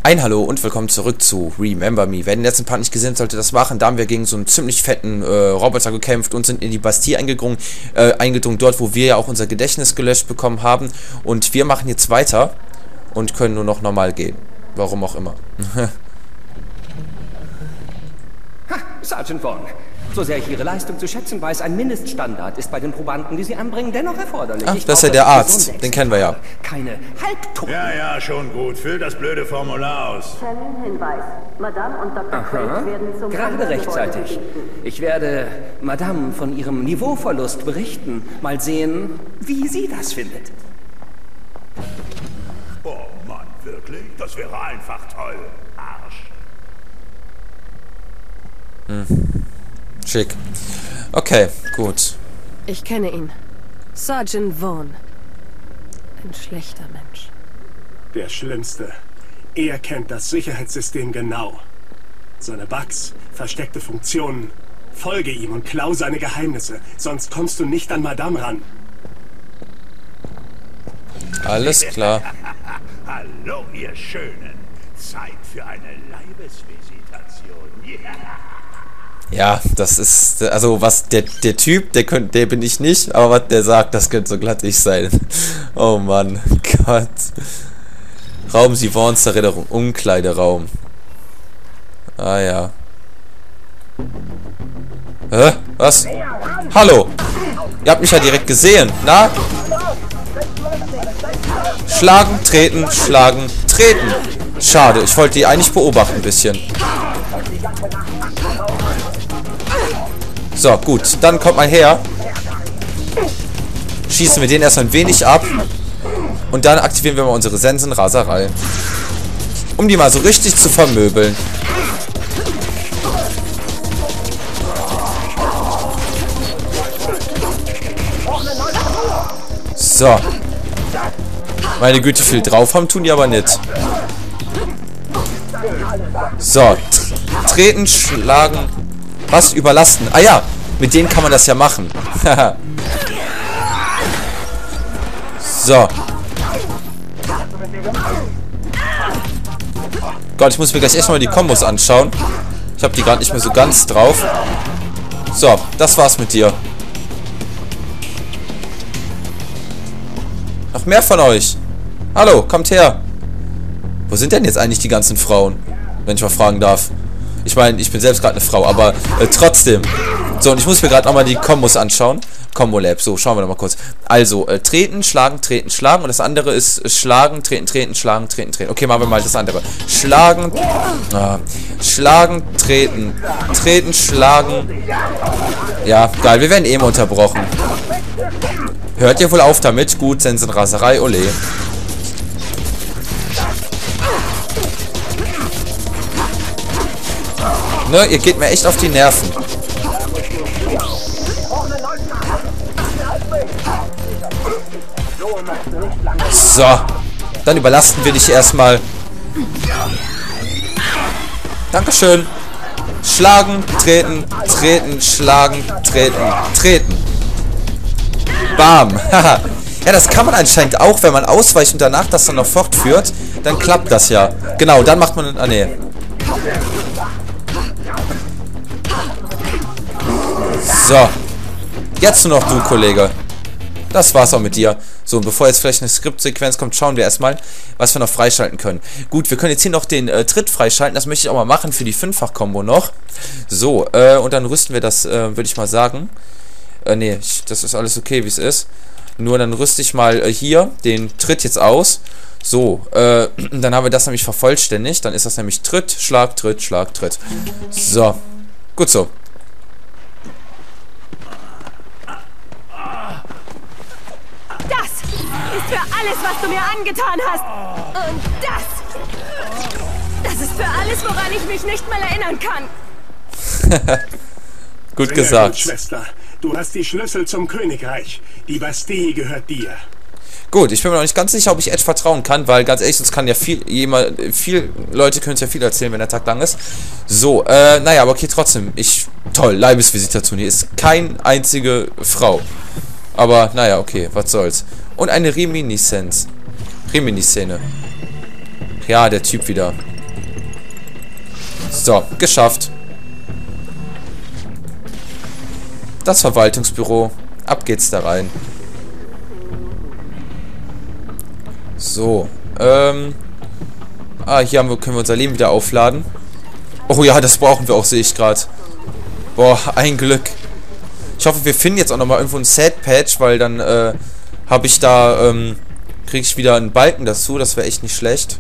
Ein Hallo und willkommen zurück zu Remember Me. Wer den letzten Part nicht gesehen hat, sollte das machen. Da haben wir gegen so einen ziemlich fetten Roboter gekämpft und sind in die Bastille eingedrungen, dort wo wir ja auch unser Gedächtnis gelöscht bekommen haben. Und wir machen jetzt weiter und können nur noch normal gehen. Warum auch immer. Sergeant Vaughn, so sehr ich Ihre Leistung zu schätzen weiß, ein Mindeststandard ist bei den Probanden, die Sie anbringen, dennoch erforderlich. Ach, das ist ja der Arzt, den kennen wir ja. Keine Halbtoten. Ja, schon gut. Füll das blöde Formular aus. Terminhinweis. Madame und Dr. Craig werden zum Gerade rechtzeitig. Ich werde Madame von ihrem Niveauverlust berichten. Mal sehen, wie sie das findet. Oh Mann, wirklich? Das wäre einfach toll. Arsch. Schick. Okay, gut. Ich kenne ihn. Sergeant Vaughn. Ein schlechter Mensch. Der Schlimmste. Er kennt das Sicherheitssystem genau. Seine Bugs, versteckte Funktionen. Folge ihm und klau seine Geheimnisse, sonst kommst du nicht an Madame ran. Alles klar. Hallo, ihr Schönen. Zeit für eine Leibesvisitation. Ja, das ist, also was der Typ, der bin ich nicht, aber was der sagt, das könnte so glatt ich sein. Oh Mann, Gott. Raum Sivons der Erinnerung, Umkleideraum. Ah ja. Hä? Was? Hallo! Ihr habt mich ja direkt gesehen, na? Schlagen, treten, schlagen, treten. Schade, ich wollte die eigentlich beobachten ein bisschen. So, gut. Dann kommt mal her. Schießen wir den erstmal ein wenig ab. Und dann aktivieren wir mal unsere Sensenraserei. Um die mal so richtig zu vermöbeln. So. Meine Güte, viel drauf haben tun die aber nicht. So. Treten, schlagen. Was? Überlasten? Ah ja, mit denen kann man das ja machen. So. Gott, ich muss mir gleich erstmal die Kombos anschauen. Ich habe die gerade nicht mehr so ganz drauf. So, das war's mit dir. Noch mehr von euch. Hallo, kommt her. Wo sind denn jetzt eigentlich die ganzen Frauen? Wenn ich mal fragen darf. Ich meine, ich bin selbst gerade eine Frau, aber trotzdem. So, und ich muss mir gerade nochmal die Kombos anschauen. Combo Lab, so, schauen wir nochmal kurz. Also, treten, schlagen, schlagen. Und das andere ist schlagen, treten, schlagen, treten. Okay, machen wir mal das andere. Schlagen, schlagen, treten, schlagen. Ja, geil, wir werden eben unterbrochen. Hört ihr wohl auf damit? Gut, Sensenraserei, ole. Ne, ihr geht mir echt auf die Nerven. So. Dann überlasten wir dich erstmal. Dankeschön. Schlagen, treten, schlagen, treten. Bam. Ja, das kann man anscheinend auch, wenn man ausweicht und danach das dann noch fortführt. Dann klappt das ja. Genau, dann macht man... Ah, nee. So. Jetzt nur noch du, Kollege. Das war's auch mit dir. So, und bevor jetzt vielleicht eine Skriptsequenz kommt, schauen wir erstmal, was wir noch freischalten können. Gut, wir können jetzt hier noch den Tritt freischalten. Das möchte ich auch mal machen für die 5-fach-Kombo noch. So, und dann rüsten wir das, würde ich mal sagen. Nee, das ist alles okay, wie es ist. Nur dann rüste ich mal hier den Tritt jetzt aus. So, dann haben wir das nämlich vervollständigt. Dann ist das nämlich Tritt, Schlag, Tritt, Schlag, Tritt. So, gut so. Das ist für alles, was du mir angetan hast. Und das ist für alles, woran ich mich nicht mal erinnern kann. Gut Sehr gesagt. gut, Schwester. Du hast die Schlüssel zum Königreich. Die Bastille gehört dir. Gut, ich bin mir noch nicht ganz sicher, ob ich Ed vertrauen kann, weil ganz ehrlich, sonst kann ja viel Leute können es ja viel erzählen, wenn der Tag lang ist. So, naja, aber okay, trotzdem, toll, Leibesvisitation, hier ist keine einzige Frau. Aber, naja, okay, was soll's. Und eine Reminiszenz. Reminiscene. Ja, der Typ wieder. So, geschafft. Das Verwaltungsbüro. Ab geht's da rein. So, hier können wir unser Leben wieder aufladen. Oh ja, das brauchen wir auch, sehe ich gerade. Boah, ein Glück. Ich hoffe, wir finden jetzt auch nochmal irgendwo ein Set-Patch, weil dann, habe ich da, kriege ich wieder einen Balken dazu. Das wäre echt nicht schlecht.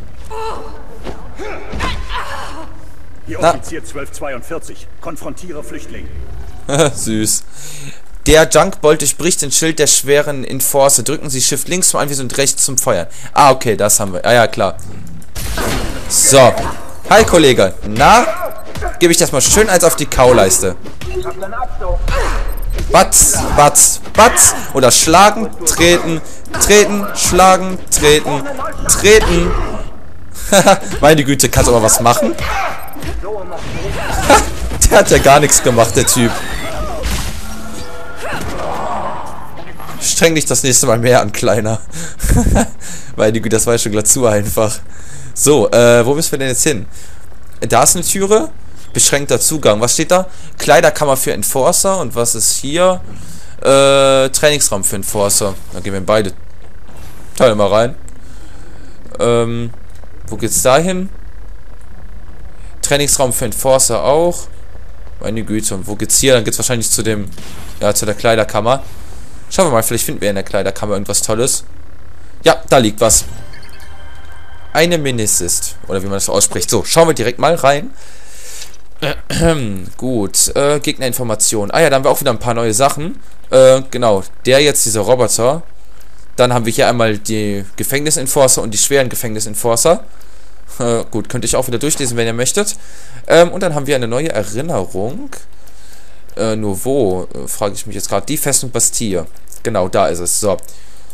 Hier Offizier 1242. Konfrontiere Flüchtling. Süß. Der Junkbolt durchbricht den Schild der schweren Enforcer. Drücken Sie Shift links zum Anvisieren und rechts zum Feuern. Ah, okay, das haben wir. Ah ja, klar. So. Hi, Kollege. Na? Gebe ich das mal schön eins auf die Kauleiste. Batz, batz, batz. Oder schlagen, treten, treten, schlagen, treten, treten. Meine Güte, kannst du aber was machen? Der hat ja gar nichts gemacht, der Typ. Streng dich das nächste Mal mehr an, Kleiner. Meine Güte, das war ja schon glatt zu einfach. So, wo müssen wir denn jetzt hin? Da ist eine Türe. Beschränkter Zugang. Was steht da? Kleiderkammer für Enforcer. Und was ist hier? Trainingsraum für Enforcer. Dann gehen wir in beide Teile mal rein. Wo geht's da hin? Trainingsraum für Enforcer auch. Meine Güte. Und wo geht's hier? Dann geht's wahrscheinlich zu dem... Ja, zu der Kleiderkammer. Schauen wir mal, vielleicht finden wir in der Kleiderkammer irgendwas Tolles. Ja, da liegt was. Eine Minisist. Oder wie man das ausspricht. So, schauen wir direkt mal rein. Gut. Gegnerinformation. Ah ja, da haben wir auch wieder ein paar neue Sachen. Genau. Der jetzt, dieser Roboter. Dann haben wir hier einmal die Gefängnisenforcer und die schweren Gefängnisenforcer. Gut, könnt ihr auch wieder durchlesen, wenn ihr möchtet. Und dann haben wir eine neue Erinnerung. Nur wo, frage ich mich jetzt gerade. Die Festung Bastille. Genau, da ist es. So.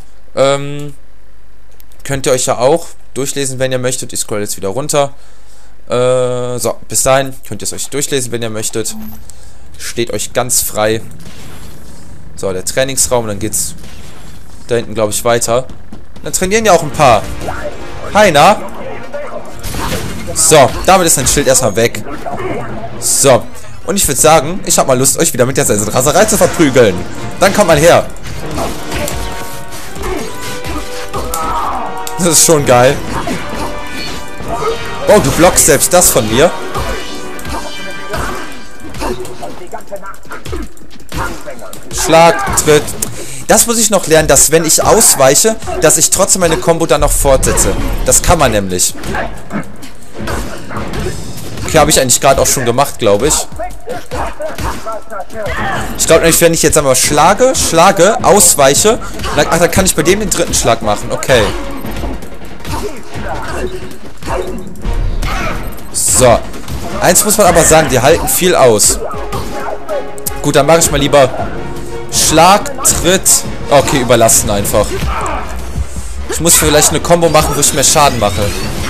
Könnt ihr euch ja auch durchlesen, wenn ihr möchtet. Ich scroll jetzt wieder runter. So, bis dahin könnt ihr es euch durchlesen, wenn ihr möchtet. Steht euch ganz frei. So, der Trainingsraum. Dann geht's da hinten, glaube ich, weiter. Dann trainieren ja auch ein paar. Hi, na? So, damit ist ein Schild erstmal weg. So. Und ich würde sagen, ich habe mal Lust, euch wieder mit der Raserei zu verprügeln. Dann kommt mal her. Das ist schon geil. Oh, du blockst selbst das von mir. Schlag, Tritt. Das muss ich noch lernen, dass wenn ich ausweiche, dass ich trotzdem meine Combo dann noch fortsetze. Das kann man nämlich. Okay, habe ich eigentlich gerade auch schon gemacht, glaube ich. Ich glaube nämlich, wenn ich jetzt einmal schlage, ausweiche, dann kann ich bei dem den dritten Schlag machen. Okay. So. Eins muss man aber sagen, die halten viel aus. Gut, dann mache ich mal lieber Schlag, Tritt. Okay, überlassen einfach. Ich muss vielleicht eine Combo machen, wo ich mehr Schaden mache.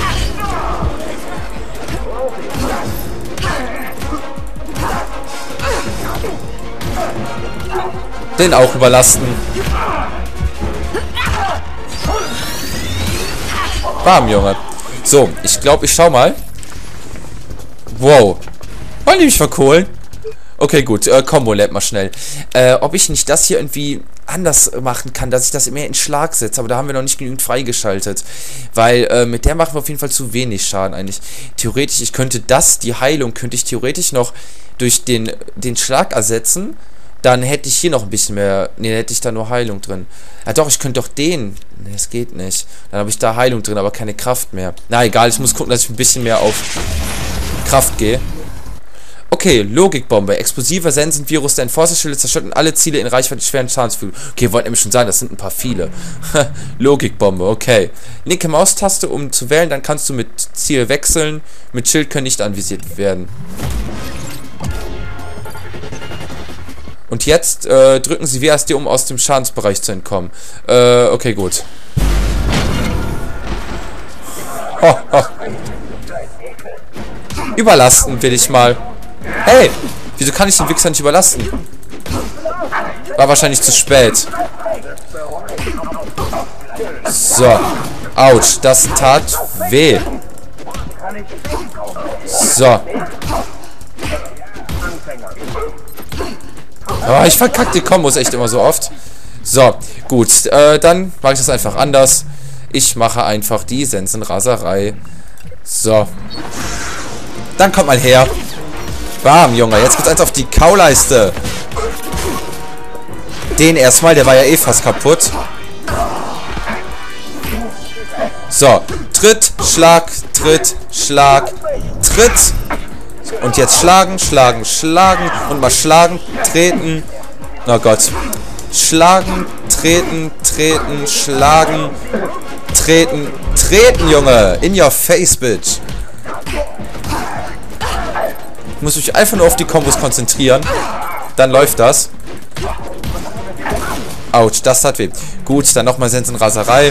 Den auch überlasten. Bam, Junge. So, ich glaube, ich schau mal. Wow. Wollen die mich verkohlen? Okay, gut. Combo Lab mal schnell. Ob ich nicht das hier irgendwie anders machen kann, dass ich das mehr in Schlag setze. Aber da haben wir noch nicht genügend freigeschaltet. Weil mit der machen wir auf jeden Fall zu wenig Schaden eigentlich. Theoretisch, ich könnte die Heilung, könnte ich theoretisch noch durch den Schlag ersetzen. Dann hätte ich hier noch ein bisschen mehr... Ne, hätte ich da nur Heilung drin. Ja doch, ich könnte doch den... Ne, das geht nicht. Dann habe ich da Heilung drin, aber keine Kraft mehr. Na egal, ich muss gucken, dass ich ein bisschen mehr auf Kraft gehe. Okay, Logikbombe. Explosiver Sensenvirus der Enforcer-Schilde zerstört und alle Ziele in Reichweite schweren Schadens fügen. Okay, wollte nämlich schon sagen, das sind ein paar viele. Logikbombe, okay. Linke Maustaste, um zu wählen, dann kannst du mit Ziel wechseln. Mit Schild können nicht anvisiert werden. Und jetzt drücken Sie WASD, um aus dem Schadensbereich zu entkommen. Okay, gut. Oh, oh. Überlasten will ich mal. Hey, wieso kann ich den Wichser nicht überlasten? War wahrscheinlich zu spät. So. Autsch, das tat weh. So. Oh, ich verkacke die Kombos echt immer so oft. So, gut. Dann mache ich das einfach anders. Ich mache einfach die Sensenraserei. So. Dann kommt mal her. Bam, Junge. Jetzt gibt's eins auf die Kauleiste. Den erstmal, der war ja eh fast kaputt. So. Tritt, Schlag, Tritt, Schlag, Tritt. Und jetzt schlagen, schlagen, schlagen. Und mal schlagen, treten. Oh Gott. Schlagen, treten, treten, schlagen, treten, treten, Junge. In your face, bitch. Ich muss mich einfach nur auf die Kombos konzentrieren. Dann läuft das. Autsch, das tat weh. Gut, dann nochmal Sensenraserei.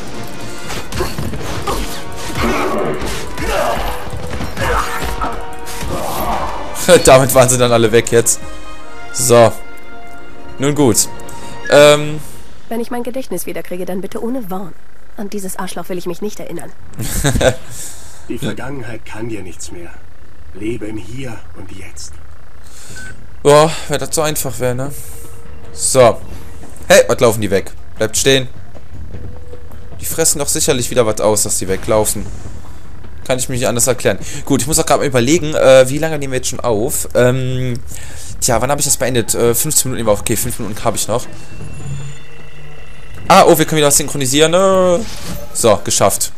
Damit waren sie dann alle weg jetzt. So. Nun gut. Wenn ich mein Gedächtnis wiederkriege, dann bitte ohne Vaughn. An dieses Arschloch will ich mich nicht erinnern. Die Vergangenheit kann dir nichts mehr. Lebe im Hier und Jetzt. Boah, wenn das so einfach wäre, ne? So. Hey, was laufen die weg? Bleibt stehen. Die fressen doch sicherlich wieder was aus, dass die weglaufen. Kann ich mir nicht anders erklären. Gut, ich muss auch gerade mal überlegen, wie lange nehmen wir jetzt schon auf? Tja, wann habe ich das beendet? 15 Minuten. Okay, 5 Minuten habe ich noch. Ah, oh, wir können wieder was synchronisieren. So, geschafft.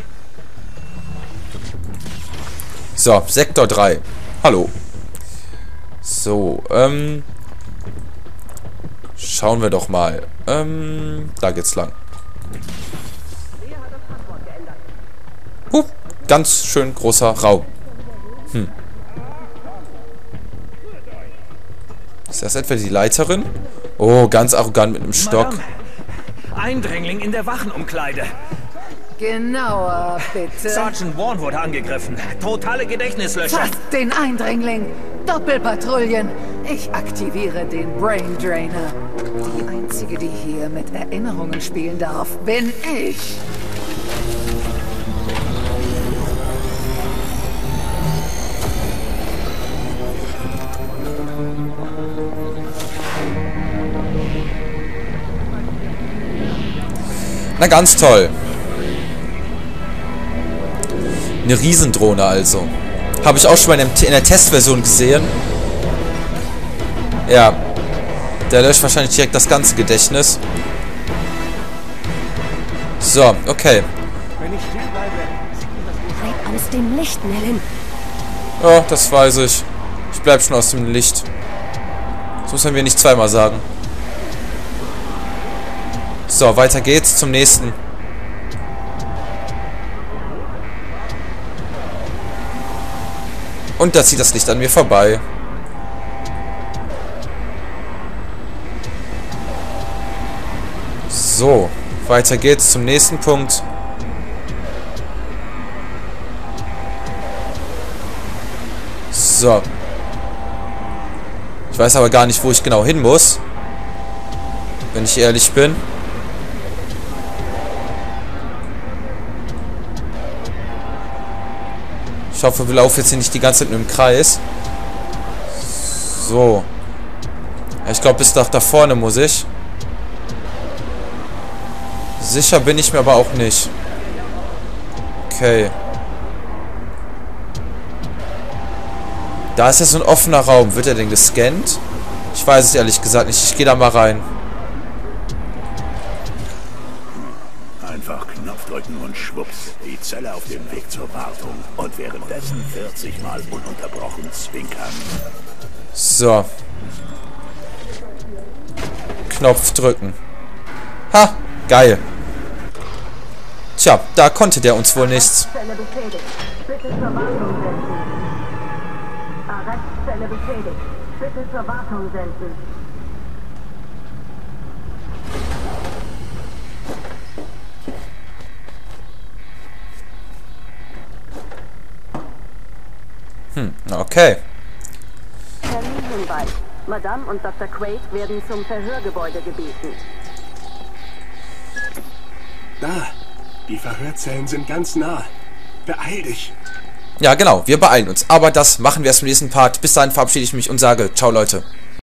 So, Sektor 3. Hallo. So, schauen wir doch mal. Da geht's lang. Ganz schön großer Raum. Ist das etwa die Leiterin? Oh, ganz arrogant mit einem Stock. Madame, Eindringling in der Wachenumkleide. Genauer, bitte. Sergeant Vaughn wurde angegriffen. Totale Gedächtnislöschung. Fast den Eindringling. Doppelpatrouillen. Ich aktiviere den Brain Drainer. Die einzige, die hier mit Erinnerungen spielen darf, bin ich. Na, ganz toll. Eine Riesendrohne also. Habe ich auch schon mal in der Testversion gesehen. Ja. Der löscht wahrscheinlich direkt das ganze Gedächtnis. So, okay. Bleib aus dem Licht, Nellen. Ja, das weiß ich. Ich bleib schon aus dem Licht. Das muss man mir nicht zweimal sagen. So, weiter geht's zum nächsten. Und da zieht das Licht an mir vorbei. So, weiter geht's zum nächsten Punkt. So. Ich weiß aber gar nicht, wo ich genau hin muss. Wenn ich ehrlich bin. Ich hoffe, wir laufen jetzt hier nicht die ganze Zeit nur im Kreis. So. Ja, ich glaube, bis nach da vorne muss ich. Sicher bin ich mir aber auch nicht. Okay. Da ist ja so ein offener Raum. Wird er denn gescannt? Ich weiß es ehrlich gesagt nicht. Ich gehe da mal rein. Einfach Knopf drücken und schwupps, die Zelle auf dem Weg zur Wartung. Und währenddessen 40 Mal ununterbrochen zwinkern. So. Knopf drücken. Ha! Geil. Tja, da konnte der uns wohl nichts. Arrestzelle beschädigt. Bitte zur Wartung senden. Arrestzelle beschädigt. Bitte zur Wartung senden. Okay. Terminhinweis. Madame und Dr. Quaid werden zum Verhörgebäude gebeten. Da, die Verhörzellen sind ganz nah. Beeil dich. Ja, genau, wir beeilen uns. Aber das machen wir erst im nächsten Part. Bis dahin verabschiede ich mich und sage, ciao Leute.